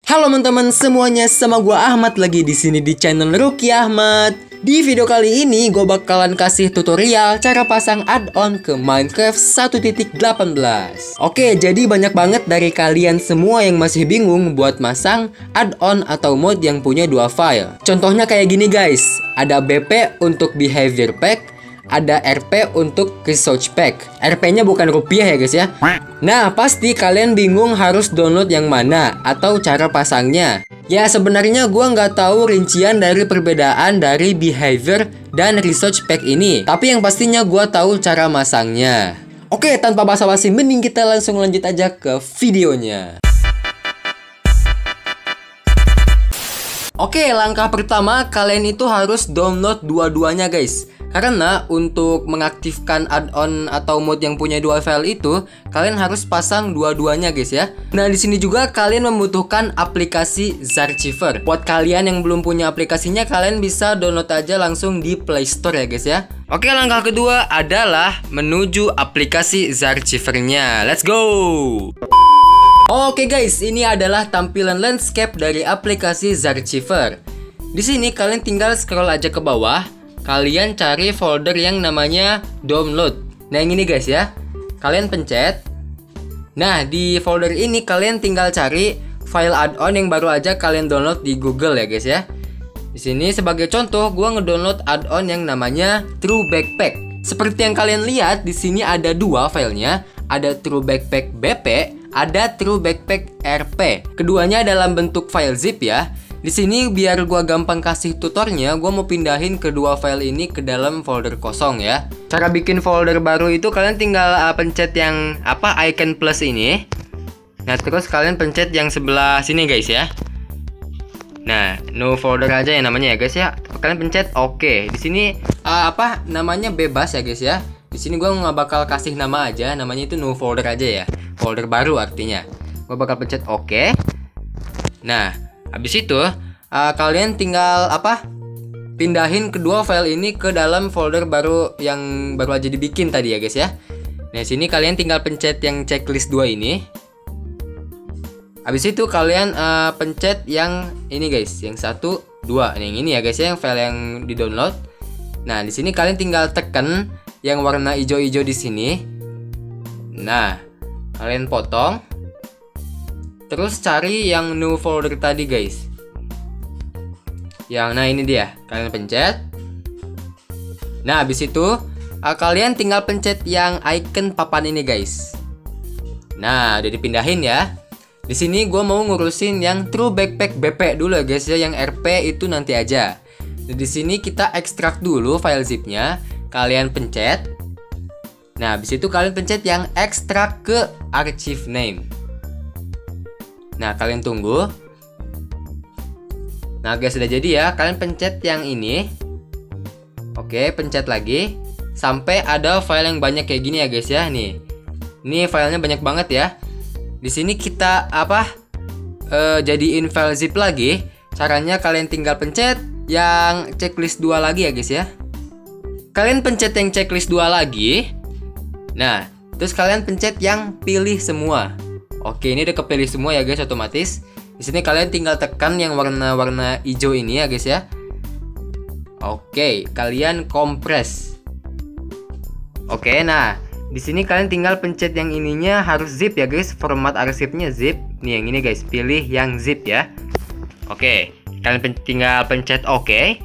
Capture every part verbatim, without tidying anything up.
Halo teman-teman semuanya, sama gua Ahmad lagi di sini di channel Ruki Ahmad. Di video kali ini gue bakalan kasih tutorial cara pasang add-on ke Minecraft satu titik delapan belas. Oke, jadi banyak banget dari kalian semua yang masih bingung buat masang add-on atau mod yang punya dua file. Contohnya kayak gini guys, ada B P untuk behavior pack, ada R P untuk research pack. R P-nya bukan rupiah ya guys ya. Nah, pasti kalian bingung harus download yang mana atau cara pasangnya. Ya, sebenarnya gua nggak tahu rincian dari perbedaan dari behavior dan research pack ini. Tapi yang pastinya gua tahu cara masangnya. Oke, tanpa basa-basi, mending kita langsung lanjut aja ke videonya. Oke, langkah pertama kalian itu harus download dua-duanya guys. Karena untuk mengaktifkan add-on atau mod yang punya dua file itu, kalian harus pasang dua-duanya guys ya. Nah, di sini juga kalian membutuhkan aplikasi Zarchiver. Buat kalian yang belum punya aplikasinya, kalian bisa download aja langsung di Play Store ya guys ya. Oke, langkah kedua adalah menuju aplikasi Zarchivernya. Let's go! Oke guys, ini adalah tampilan landscape dari aplikasi Zarchiver. Di sini kalian tinggal scroll aja ke bawah. Kalian cari folder yang namanya download. Nah, yang ini guys ya. Kalian pencet. Nah, di folder ini kalian tinggal cari file add-on yang baru aja kalian download di Google ya guys ya. Di sini sebagai contoh, gua ngedownload add-on yang namanya True Backpack. Seperti yang kalian lihat, di sini ada dua filenya. Ada True Backpack B P, ada True Backpack R P. Keduanya dalam bentuk file zip ya. Di sini biar gua gampang kasih tutornya, gua mau pindahin kedua file ini ke dalam folder kosong ya. Cara bikin folder baru itu kalian tinggal uh, pencet yang apa icon plus ini. Nah, terus kalian pencet yang sebelah sini guys ya. Nah, new folder aja ya namanya ya guys ya. Kalian pencet oke. Di sini uh, apa namanya bebas ya guys ya. Di sini gua nggak bakal kasih nama aja, namanya itu new folder aja ya. Folder baru artinya. Gua bakal pencet oke. Nah, habis itu uh, kalian tinggal apa? Pindahin kedua file ini ke dalam folder baru yang baru aja dibikin tadi ya guys ya. Nah, sini kalian tinggal pencet yang checklist dua ini. Habis itu kalian uh, pencet yang ini guys, yang satu, dua. Nah, yang ini ya guys ya, yang file yang di-download. Nah, di sini kalian tinggal tekan yang warna hijau-hijau di sini. Nah, kalian potong. Terus cari yang new folder tadi guys. Yang nah ini dia, kalian pencet. Nah, habis itu uh, kalian tinggal pencet yang icon papan ini guys. Nah, udah dipindahin ya. Di sini gue mau ngurusin yang True Backpack B P dulu ya guys ya, yang R P itu nanti aja. Nah, di sini kita ekstrak dulu file zipnya. Kalian pencet. Nah, habis itu kalian pencet yang ekstrak ke archive name. Nah, kalian tunggu. Nah guys, sudah jadi ya. Kalian pencet yang ini. Oke, pencet lagi sampai ada file yang banyak kayak gini ya guys ya. Nih, ini filenya banyak banget ya. Di sini kita apa? E, jadiin file zip lagi. Caranya kalian tinggal pencet yang checklist dua lagi ya guys ya. Kalian pencet yang checklist dua lagi. Nah, terus kalian pencet yang pilih semua. Oke, ini udah kepilih semua ya guys otomatis. Di sini kalian tinggal tekan yang warna-warna hijau ini ya guys ya. Oke, kalian kompres. Oke, nah di sini kalian tinggal pencet yang ininya harus zip ya guys. Format arsipnya zip. Nih yang ini guys, pilih yang zip ya. Oke, kalian pen tinggal pencet oke.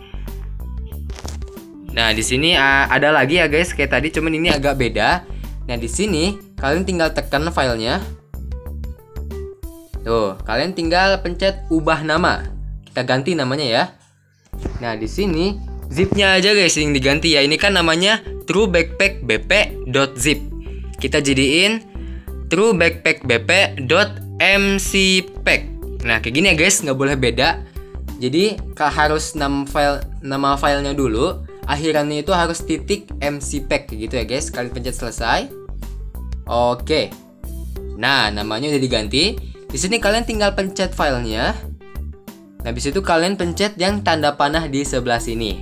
Nah di sini uh, ada lagi ya guys kayak tadi, cuman ini agak beda. Nah di sini kalian tinggal tekan filenya. Tuh, kalian tinggal pencet ubah nama. Kita ganti namanya ya. Nah, di sini zipnya aja guys yang diganti ya. Ini kan namanya True Backpack B P dot zip. Kita jadiin True Backpack B P dot M C pack. Nah, kayak gini ya guys, nggak boleh beda. Jadi, harus nama file nama filenya dulu. Akhirannya itu harus titik M C pack gitu ya guys. Kalian pencet selesai. Oke. Nah, namanya udah diganti. Di sini kalian tinggal pencet filenya. Habis itu kalian pencet yang tanda panah di sebelah sini.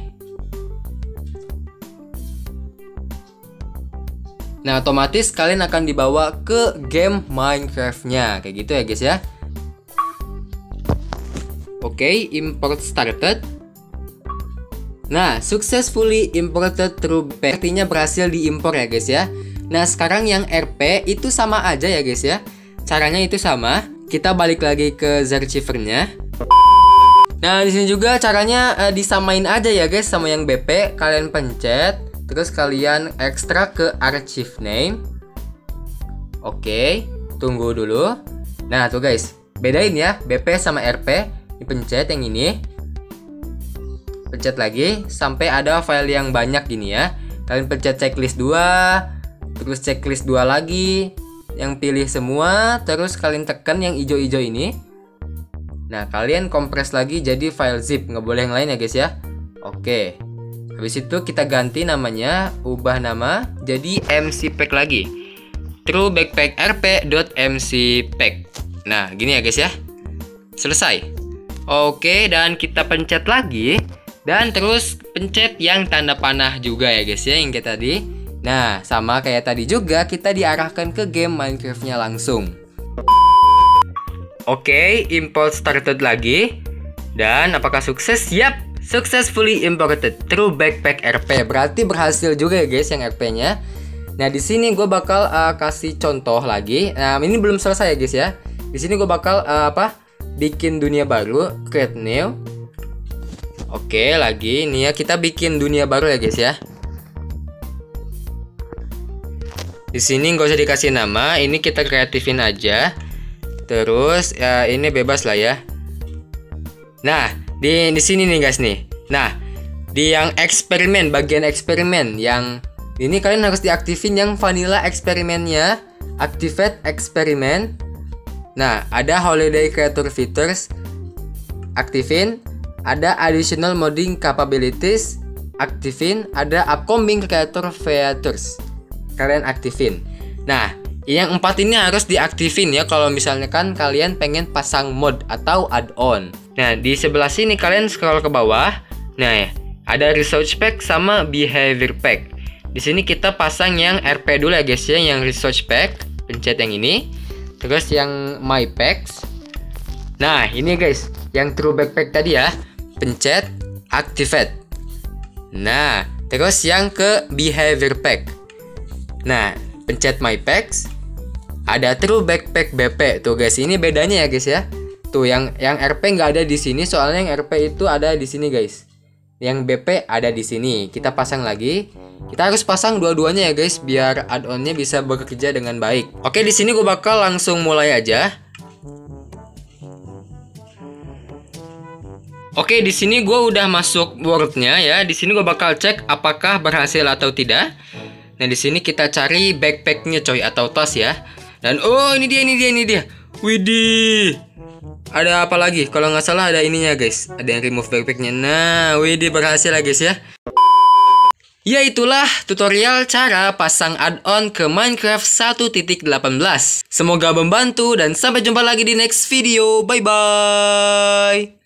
Nah, otomatis kalian akan dibawa ke game Minecraft-nya. Kayak gitu ya guys ya. Oke, import started. Nah, successfully imported through back. Artinya berhasil diimpor ya guys ya. Nah, sekarang yang R P itu sama aja ya guys ya. Caranya itu sama. Kita balik lagi ke Zarchivernya. Nah, di sini juga caranya uh, disamain aja ya guys sama yang B P. Kalian pencet, terus kalian ekstrak ke archive name. Oke, tunggu dulu. Nah, tuh guys, bedain ya B P sama R P. Dipencet yang ini. Pencet lagi sampai ada file yang banyak gini ya. Kalian pencet checklist dua, terus checklist dua lagi, yang pilih semua, terus kalian tekan yang hijau-hijau ini. Nah, kalian kompres lagi jadi file zip, nggak boleh yang lain ya guys ya. Oke, habis itu kita ganti namanya, ubah nama jadi mcpack lagi, true backpack rp.mcpack. Nah, gini ya guys ya. Selesai. Oke, dan kita pencet lagi. Dan terus pencet yang tanda panah juga ya guys ya, yang kayak tadi. Nah, sama kayak tadi juga kita diarahkan ke game Minecraft-nya langsung. Oke, import started lagi. Dan apakah sukses? Yap, successfully imported through backpack R P. Berarti berhasil juga ya guys yang R P-nya. Nah, di sini gue bakal uh, kasih contoh lagi. Nah, ini belum selesai ya guys ya. Di sini gue bakal uh, apa? Bikin dunia baru, create new. Oke, lagi ini ya, kita bikin dunia baru ya guys ya. Di sini nggak usah dikasih nama, ini kita kreatifin aja. Terus ya ini bebas lah ya. Nah, di di sini nih guys nih. Nah, di yang eksperimen, bagian eksperimen yang ini kalian harus diaktifin yang vanilla eksperimennya, activate eksperimen. Nah, ada holiday creator features, aktifin. Ada additional modding capabilities, aktifin. Ada upcoming creator features, kalian aktifin. Nah, yang empat ini harus diaktifin ya kalau misalnya kan kalian pengen pasang mod atau add-on. Nah, di sebelah sini kalian scroll ke bawah. Nah, ya, ada research pack sama behavior pack. Di sini kita pasang yang R P dulu ya guys ya, yang research pack. Pencet yang ini. Terus yang my packs. Nah, ini guys, yang true backpack tadi ya. Pencet activate. Nah, terus yang ke behavior pack. Nah, pencet my packs. Ada true backpack B P. Tuh guys, ini bedanya ya guys ya. Tuh yang yang R P nggak ada di sini, soalnya yang R P itu ada di sini guys. Yang B P ada di sini. Kita pasang lagi. Kita harus pasang dua-duanya ya guys, biar add-onnya bisa bekerja dengan baik. Oke, di sini gue bakal langsung mulai aja. Oke, di sini gue udah masuk Word-nya ya. Di sini gue bakal cek apakah berhasil atau tidak. Nah, di sini kita cari backpack-nya coy, atau tas ya. Dan oh, ini dia, ini dia, ini dia. Widih. Ada apa lagi? Kalau nggak salah ada ininya guys. Ada yang remove backpack-nya. Nah, widih, berhasil ya guys ya. Ya, itulah tutorial cara pasang add-on ke Minecraft satu titik delapan belas. Semoga membantu dan sampai jumpa lagi di next video. Bye-bye.